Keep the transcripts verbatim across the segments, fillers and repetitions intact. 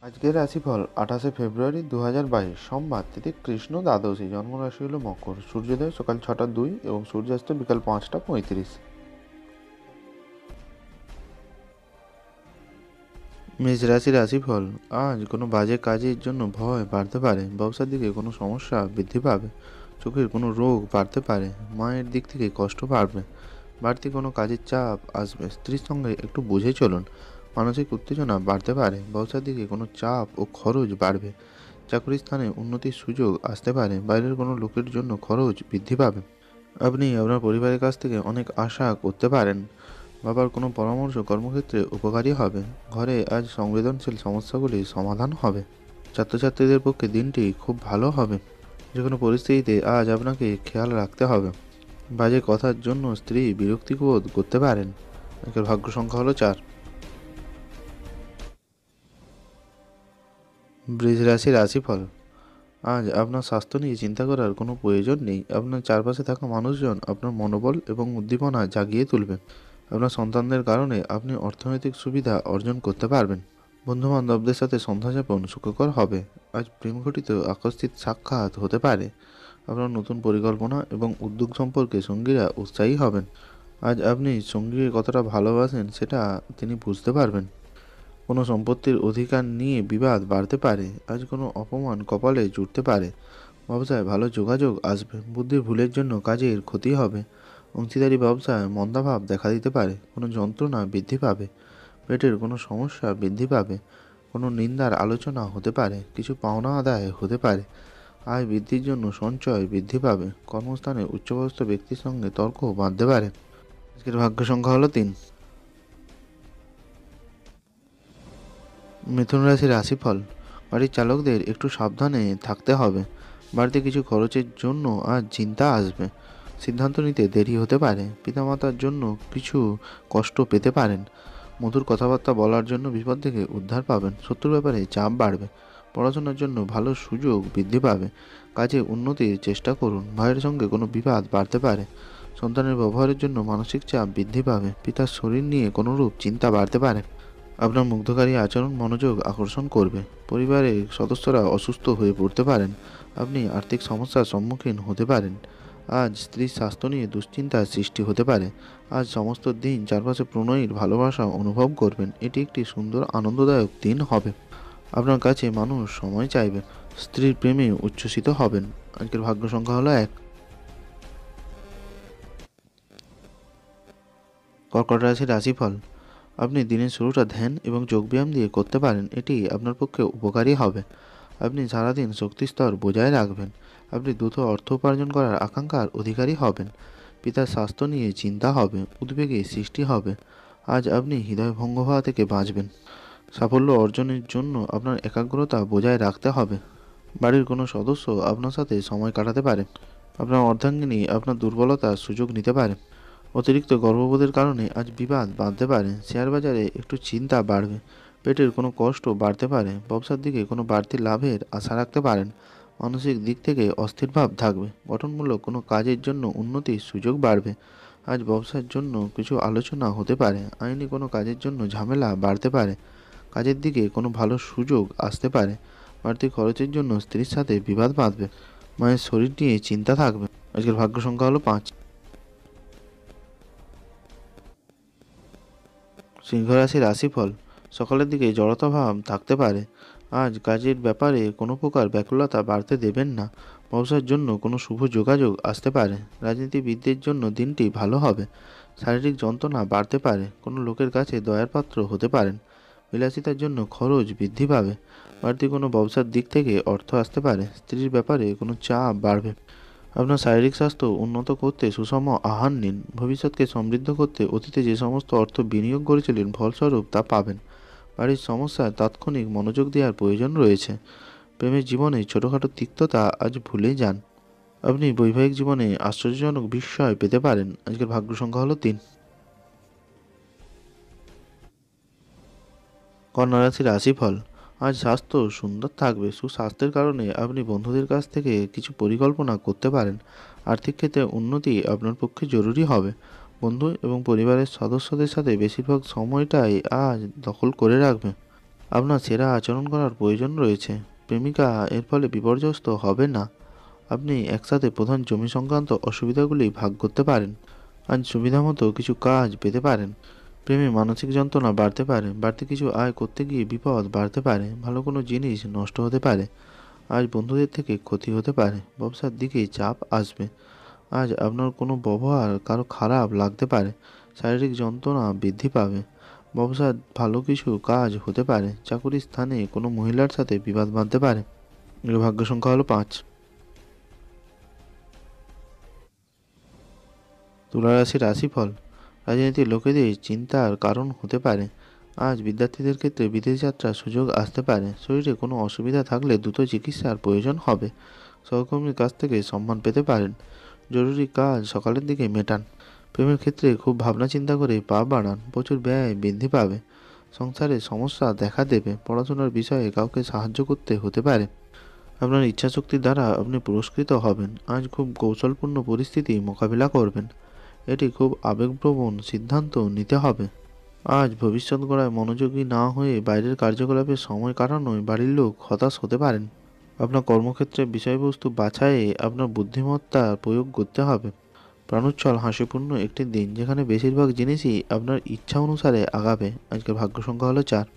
আজকের রাশিফল আঠাশে ফেব্রুয়ারি দু হাজার বাইশ সোমবার, তিথি কৃষ্ণ দ্বাদশী, জন্মরাশি হল মকর, সূর্যোদয় সকাল ছটা দুই এবং সূর্যাস্ত বিকাল পাঁচটা পঁয়ত্রিশ। মেষ রাশি রাশিফল, আজ কোনো বাজে কাজের জন্য ভয় বাড়তে পারে, ব্যবসার দিকে কোনো সমস্যা বৃদ্ধি পাবে, চোখের কোনো রোগ বাড়তে পারে, মায়ের দিক থেকে কষ্ট বাড়বে, বাড়তি কোনো কাজের চাপ আসবে, স্ত্রীর সঙ্গে একটু বুঝে চলুন, মানসিক উত্তেজনা বাড়তে পারে, ব্যবসার দিকে কোনো চাপ ও খরচ বাড়বে, চাকরির স্থানে উন্নতির সুযোগ আসতে পারে, বাইরের কোনো লোকের জন্য খরচ বৃদ্ধি পাবে। আপনি আপনার পরিবারের কাছ থেকে অনেক আশা করতে পারেন, বাবার কোনো পরামর্শ কর্মক্ষেত্রে উপকারী হবে, ঘরে আজ সংবেদনশীল সমস্যাগুলির সমাধান হবে, ছাত্রছাত্রীদের পক্ষে দিনটি খুব ভালো হবে, যে কোনো পরিস্থিতিতে আজ আপনাকে খেয়াল রাখতে হবে, বাজে কথার জন্য স্ত্রী বিরক্তিবোধ করতে পারেন। আজকের ভাগ্য সংখ্যা হলো চার। বৃষ রাশি রাশিফল, আজ আপনার স্বাস্থ্য নিয়ে চিন্তা করার কোনো প্রয়োজন নেই, আপনার চারপাশে থাকা মানুষজন আপনার মনোবল এবং উদ্দীপনা জাগিয়ে তুলবে, আপনার সন্তানদের কারণে আপনি অর্থনৈতিক সুবিধা অর্জন করতে পারবেন, বন্ধুবান্ধবদের সাথে সন্ধ্যাযাপন সুখকর হবে, আজ প্রেম ঘটিত আকস্মিক সাক্ষাৎ হতে পারে, আপনার নতুন পরিকল্পনা এবং উদ্যোগ সম্পর্কে সঙ্গীরা উৎসাহী হবেন, আজ আপনি সঙ্গীকে কতটা ভালোবাসেন সেটা তিনি বুঝতে পারবেন, কোনো সম্পত্তির অধিকার নিয়ে বিবাদ বাড়তে পারে, আজ কোনো অপমান কপালে জুটতে পারে, ব্যবসায় ভালো যোগাযোগ আসবে, বুদ্ধির ভুলের জন্য কাজের ক্ষতি হবে, অংশীদারি ব্যবসায় মন্দাভাব দেখা দিতে পারে, কোনো যন্ত্রণা বৃদ্ধি পাবে, পেটের কোনো সমস্যা বৃদ্ধি পাবে, কোনো নিন্দার আলোচনা হতে পারে, কিছু পাওনা আদায় হতে পারে, আয় বৃদ্ধির জন্য সঞ্চয় বৃদ্ধি পাবে, কর্মস্থানে উচ্চপদস্থ ব্যক্তির সঙ্গে তর্ক বাঁধতে পারে। আজকের ভাগ্য সংখ্যা হলো তিন। মিথুন রাশির রাশিফল, গাড়ির চালকদের একটু সাবধানে থাকতে হবে, বাড়িতে কিছু খরচের জন্য আজ চিন্তা আসবে, সিদ্ধান্ত নিতে দেরি হতে পারে, পিতামাতার জন্য কিছু কষ্ট পেতে পারেন, মধুর কথাবার্তা বলার জন্য বিপদ থেকে উদ্ধার পাবেন, শত্রুর ব্যাপারে চাপ বাড়বে, পড়াশোনার জন্য ভালো সুযোগ বৃদ্ধি পাবে, কাজে উন্নতির চেষ্টা করুন, ভাইয়ের সঙ্গে কোনো বিবাদ বাড়তে পারে, সন্তানের ব্যবহারের জন্য মানসিক চাপ বৃদ্ধি পাবে, পিতার শরীর নিয়ে কোনোরূপ চিন্তা বাড়তে পারে, আপনার মুগ্ধকারী আচরণ মনোযোগ আকর্ষণ করবে, পরিবারের সদস্যরা অসুস্থ হয়ে পড়তে পারেন, আপনি আর্থিক সমস্যার সম্মুখীন হতে পারেন, আজ স্ত্রীর স্বাস্থ্য নিয়ে দুশ্চিন্তার সৃষ্টি হতে পারে, আজ সমস্ত দিন চারপাশে প্রণয়ীর ভালোবাসা অনুভব করবেন, এটি একটি সুন্দর আনন্দদায়ক দিন হবে, আপনার কাছে মানুষ সময় চাইবে, স্ত্রীর প্রেমে উচ্ছ্বসিত হবেন। আজকের ভাগ্য সংখ্যা হলো এক। কর্কট রাশির রাশিফল, আপনি দিনের শুরুটা ধ্যান এবং যোগব্যায়াম দিয়ে করতে পারেন, এটি আপনার পক্ষে উপকারী হবে, আপনি সারাদিন শক্তি স্তর বজায় রাখবেন, আপনি দ্রুত অর্থ উপার্জন করার আকাঙ্ক্ষার অধিকারী হবেন, পিতার স্বাস্থ্য নিয়ে চিন্তা হবে, উদ্বেগের সৃষ্টি হবে, আজ আপনি হৃদয়ভঙ্গ হওয়া থেকে বাঁচবেন, সাফল্য অর্জনের জন্য আপনার একাগ্রতা বজায় রাখতে হবে, বাড়ির কোনো সদস্য আপনার সাথে সময় কাটাতে পারে, আপনার অর্ধাঙ্গিনী আপনার দুর্বলতার সুযোগ নিতে পারে, অতিরিক্ত গর্ভবোধের কারণে আজ বিবাদ বাঁধতে পারে, শেয়ার বাজারে একটু চিন্তা বাড়বে, পেটের কোনো কষ্ট বাড়তে পারে, ব্যবসার দিকে কোনো বাড়তি লাভের আশা রাখতে পারেন, মানসিক দিক থেকে অস্থির ভাব থাকবে, গঠনমূলক কোনো কাজের জন্য উন্নতির সুযোগ বাড়বে, আজ ব্যবসার জন্য কিছু আলোচনা হতে পারে, আইনি কোনো কাজের জন্য ঝামেলা বাড়তে পারে, কাজের দিকে কোনো ভালো সুযোগ আসতে পারে, বাড়তি খরচের জন্য স্ত্রীর সাথে বিবাদ বাঁধবে, মায়ের শরীর নিয়ে চিন্তা থাকবে। আজকের ভাগ্য সংখ্যা হলো পাঁচ। সিংহ রাশির রাশিফল, সকালের দিকে জড়তা ভাব থাকতে পারে, আজ কাজের ব্যাপারে কোনো প্রকার ব্যাকুলতা বাড়তে দেবেন না, ব্যবসার জন্য কোনো শুভ যোগাযোগ আসতে পারে, রাজনীতিবিদদের জন্য দিনটি ভালো হবে, শারীরিক যন্ত্রণা বাড়তে পারে, কোনো লোকের কাছে দয়ার পাত্র হতে পারেন, বিলাসিতার জন্য খরচ বৃদ্ধি পাবে, বাড়তি কোনো ব্যবসার দিক থেকে অর্থ আসতে পারে, স্ত্রীর ব্যাপারে কোনো চাপ বাড়বে, আপনার শারীরিক স্বাস্থ্য উন্নত করতে সুষম আহার নিন, ভবিষ্যৎকে সমৃদ্ধ করতে অতীতে যে সমস্ত অর্থ বিনিয়োগ করেছিলেন ফলস্বরূপ তা পাবেন, বাড়ির সমস্যায় তাৎক্ষণিক মনোযোগ দেওয়ার প্রয়োজন রয়েছে, প্রেমের জীবনে ছোটোখাটো তিক্ততা আজ ভুলে যান, আপনি বৈবাহিক জীবনে আশ্চর্যজনক বিস্ময় পেতে পারেন। আজকের ভাগ্য সংখ্যা হলো তিন। কন্যা রাশির রাশিফল, আজ স্বাস্থ্য সুন্দর থাকবে, সুস্বাস্থ্যের কারণে আপনি বন্ধুদের কাছ থেকে কিছু পরিকল্পনা করতে পারেন, আর্থিক ক্ষেত্রে উন্নতি আপনার পক্ষে জরুরি হবে, বন্ধু এবং পরিবারের সদস্যদের সাথে বেশিরভাগ সময়টাই আজ দখল করে রাখবে, আপনার সেরা আচরণ করার প্রয়োজন রয়েছে। প্রেমিকা এর ফলে বিপর্যস্ত হবে না। আপনি একসাথে প্রধান জমি সংক্রান্ত অসুবিধাগুলি ভাগ করতে পারেন। আজ সুবিধামতো কিছু কাজ পেতে পারেন। প্রেমে মানসিক যন্ত্রণা বাড়তে পারে। বাড়তি কিছু আয় করতে গিয়ে বিপদ বাড়তে পারে। ভালো কোনো জিনিস নষ্ট হতে পারে। আজ বন্ধুদের থেকে ক্ষতি হতে পারে। ব্যবসার দিকে চাপ আসবে। আজ আপনার কোনো ব্যবহার কারো খারাপ লাগতে পারে। শারীরিক যন্ত্রণা বৃদ্ধি পাবে। ব্যবসার ভালো কিছু কাজ হতে পারে। চাকুরির স্থানে কোনো মহিলার সাথে বিবাদ বাঁধতে পারে। এর ভাগ্য সংখ্যা হলো পাঁচ। তুলা রাশির রাশিফল। রাজনীতির লোকেদের চিন্তার কারণ হতে পারে। আজ বিদ্যার্থীদের ক্ষেত্রে বিদেশ যাত্রার সুযোগ আসতে পারে। শরীরে কোনো অসুবিধা থাকলে দ্রুত চিকিৎসার প্রয়োজন হবে। সহকর্মীর কাছ থেকে সম্মান পেতে পারেন। জরুরি কাজ সকালের দিকে মেটান। প্রেমের ক্ষেত্রে খুব ভাবনা চিন্তা করে পা বাড়ান। প্রচুর ব্যয় বৃদ্ধি পাবে। সংসারে সমস্যা দেখা দেবে। পড়াশোনার বিষয়ে কাউকে সাহায্য করতে হতে পারে। আপনার ইচ্ছাশক্তির দ্বারা আপনি পুরস্কৃত হবেন। আজ খুব কৌশলপূর্ণ পরিস্থিতি মোকাবিলা করবেন। এটি খুব আবেগপ্রবণ সিদ্ধান্ত নিতে হবে। আজ ভবিষ্যৎ গড়ায় মনোযোগী না হয়ে বাইরের কার্যকলাপে সময় কাটানোয় বাড়ির লোক হতাশ হতে পারেন। আপনার কর্মক্ষেত্রে বিষয়বস্তু বাছাইয়ে আপনার বুদ্ধিমত্তার প্রয়োগ করতে হবে। প্রাণোচ্ছল হাসিপূর্ণ একটি দিন, যেখানে বেশিরভাগ জিনিসই আপনার ইচ্ছা অনুসারে আগাবে। আজকের ভাগ্য সংখ্যা হলো চার।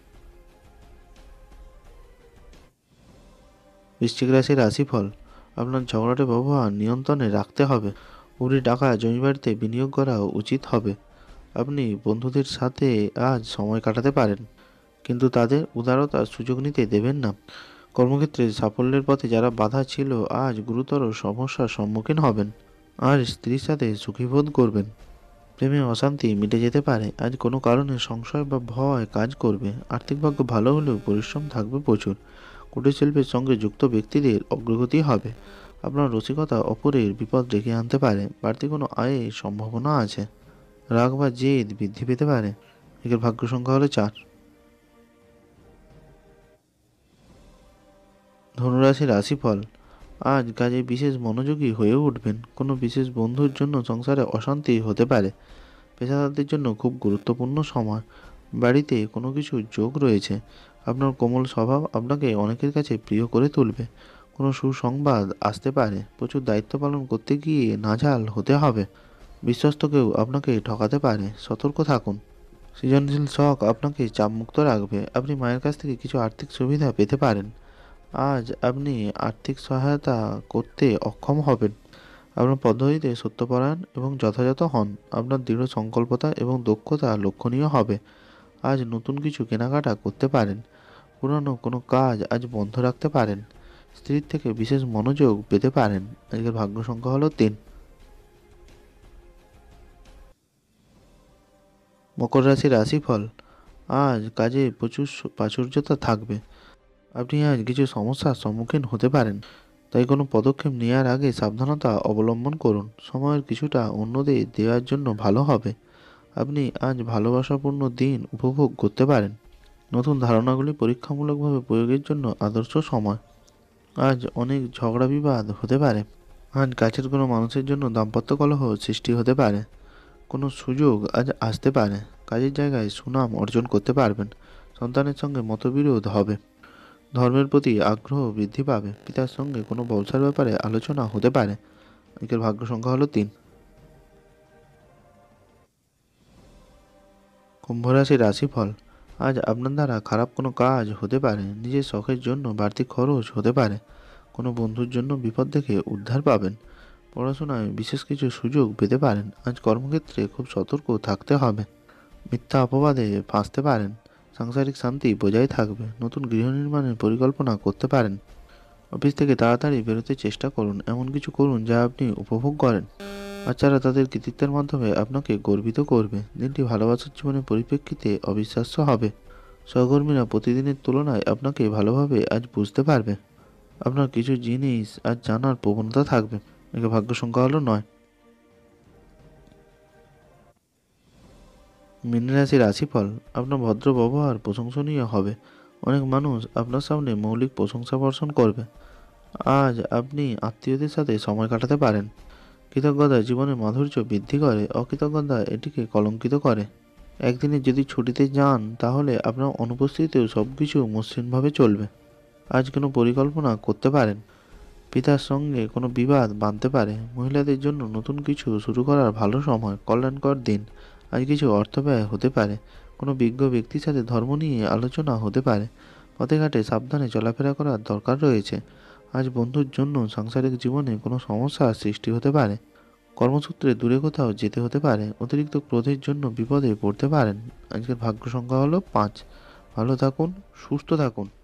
বৃশ্চিক রাশির রাশিফল। আপনার ঝগড়াটে ব্যবহার নিয়ন্ত্রণে রাখতে হবে। উড়ি টাকা জমিবাড়িতে বিনিয়োগ করা উচিত হবে। আপনি বন্ধুদের সাথে আজ সময় কাটাতে পারেন, কিন্তু তাদের উদারতার সুযোগ নিতে দেবেন না। কর্মক্ষেত্রে সাফল্যের পথে যারা বাধা ছিল, আজ গুরুতর সমস্যার সম্মুখীন হবেন। আর স্ত্রীর সাথে সুখী বোধ করবেন। প্রেমে অশান্তি মিটে যেতে পারে। আজ কোনো কারণে সংশয় বা ভয় কাজ করবে। আর্থিক ভাগ্য ভালো হলেও পরিশ্রম থাকবে প্রচুর। কুটির শিল্পের সঙ্গে যুক্ত ব্যক্তিদের অগ্রগতি হবে। আপনার রসিকতা অপরের বিপদ ডেকে আনতে পারে। বাড়তি কোনো আয়ের সম্ভাবনা আছে। রাগ বা জেদ বৃদ্ধি পেতে পারে। এর ভাগ্য সংখ্যা হলো চার। ধনুরাশি রাশিফল। আজ কাজে বিশেষ মনোযোগী হয়ে উঠবেন। কোনো বিশেষ বন্ধুর জন্য সংসারে অশান্তি হতে পারে। পেশাদারদের জন্য খুব গুরুত্বপূর্ণ সময়। বাড়িতে কোনো কিছু যোগ রয়েছে। আপনার কোমল স্বভাব আপনাকে অনেকের কাছে প্রিয় করে তুলবে। কোনো সুসংবাদ আসতে পারে। প্রচুর দায়িত্ব পালন করতে গিয়ে নাজাল হতে হবে। বিশ্বস্ত কেউ আপনাকে ঠকাতে পারে। সতর্ক থাকুন। সৃজনশীল শখ আপনাকে চাপমুক্ত রাখবে। আপনি মায়ের কাছ থেকে কিছু আর্থিক সুবিধা পেতে পারেন। আজ আপনি আর্থিক সহায়তা করতে অক্ষম হবেন। আপনার পদ্ধতিতে সত্যপরায়ণ এবং যথাযথ হন। আপনার দৃঢ় সংকল্পতা এবং দক্ষতা লক্ষণীয় হবে। আজ নতুন কিছু কেনাকাটা করতে পারেন। পুরানো কোনো কাজ আজ বন্ধ রাখতে পারেন। স্ত্রীর থেকে বিশেষ মনোযোগ পেতে পারেন। আজকের ভাগ্য সংখ্যা হলো তিন। মকর রাশির রাশিফল। আজ কাজে প্রচুর সু- প্রাচুর্যতা থাকবে। আপনি আজ কিছু সমস্যার সম্মুখীন হতে পারেন। তাই কোনো পদক্ষেপ নেওয়ার আগে সাবধানতা অবলম্বন করুন। সময়ের কিছুটা অন্যদের দেওয়ার জন্য ভালো হবে। আপনি আজ ভালোবাসাপূর্ণ দিন উপভোগ করতে পারেন। নতুন ধারণাগুলি পরীক্ষামূলকভাবে প্রয়োগের জন্য আদর্শ সময়। আজ অনেক ঝগড়া বিবাদ হতে পারে। আজ কাছের কোনো মানুষের জন্য দাম্পত্য কলহ সৃষ্টি হতে পারে। কোনো সুযোগ আজ আসতে পারে। কাজের জায়গায় সুনাম অর্জন করতে পারবেন। সন্তানের সঙ্গে মতবিরোধ হবে। ধর্মের প্রতি আগ্রহ বৃদ্ধি পাবে। পিতার সঙ্গে কোনো ব্যবসার ব্যাপারে আলোচনা হতে পারে। আজকের ভাগ্য সংখ্যা হলো তিন। কুম্ভ রাশির রাশিফল। আজ আপনার দ্বারা খারাপ কোনো কাজ হতে পারে। নিজের শখের জন্য বাড়তি খরচ হতে পারে। কোনো বন্ধুর জন্য বিপদ থেকে উদ্ধার পাবেন। পড়াশোনায় বিশেষ কিছু সুযোগ পেতে পারেন। আজ কর্মক্ষেত্রে খুব সতর্ক থাকতে হবে। মিথ্যা অপবাদে ফাঁসতে পারেন। সাংসারিক শান্তি বজায় থাকবে। নতুন গৃহ নির্মাণের পরিকল্পনা করতে পারেন। অফিস থেকে তাড়াতাড়ি বেরোতে চেষ্টা করুন। এমন কিছু করুন যা আপনি উপভোগ করেন। বাচ্চারা তাদের কৃতিত্বের মাধ্যমে আপনাকে গর্বিত করবে। দিনটি ভালোবাসার জীবনের পরিপ্রেক্ষিতে অবিশ্বাস্য হবে। সহকর্মীরা প্রতিদিনের তুলনায় আপনাকে ভালোভাবে আজ বুঝতে পারবে। আপনার কিছু জিনিস আজ জানার প্রবণতা থাকবে। একে ভাগ্য সংখ্যা হলো নয়। মীন রাশির রাশিফল। আপনার ভদ্র ব্যবহার প্রশংসনীয় হবে। অনেক মানুষ আপনার সামনে মৌলিক প্রশংসা বর্ষণ করবে। আজ আপনি আত্মীয়দের সাথে সময় কাটাতে পারেন। কৃতজ্ঞতা জীবনের মাধুর্য বৃদ্ধি করে। অকৃতজ্ঞতা এটিকে কলঙ্কিত করে। একদিনে যদি ছুটিতে যান তাহলে আপনার অনুপস্থিতিতেও সব কিছু মসৃণভাবে চলবে। আজ কোনো পরিকল্পনা করতে পারেন। পিতার সঙ্গে কোনো বিবাদ বাঁধতে পারে। মহিলাদের জন্য নতুন কিছু শুরু করার ভালো সময়, কল্যাণকর দিন। আজ কিছু অর্থ ব্যয় হতে পারে। কোনো বিজ্ঞ ব্যক্তির সাথে ধর্ম নিয়ে আলোচনা হতে পারে। পথে ঘাটে সাবধানে চলাফেরা করার দরকার রয়েছে। আজ বন্ধুর জন্য সাংসারিক জীবনে কোনো সমস্যার সৃষ্টি হতে পারে। কর্মসূত্রে দূরে কোথাও যেতে হতে পারে। অতিরিক্ত ক্রোধের জন্য বিপদে পড়তে পারেন। আজকের ভাগ্য সংখ্যা হলো পাঁচ। ভালো থাকুন, সুস্থ থাকুন।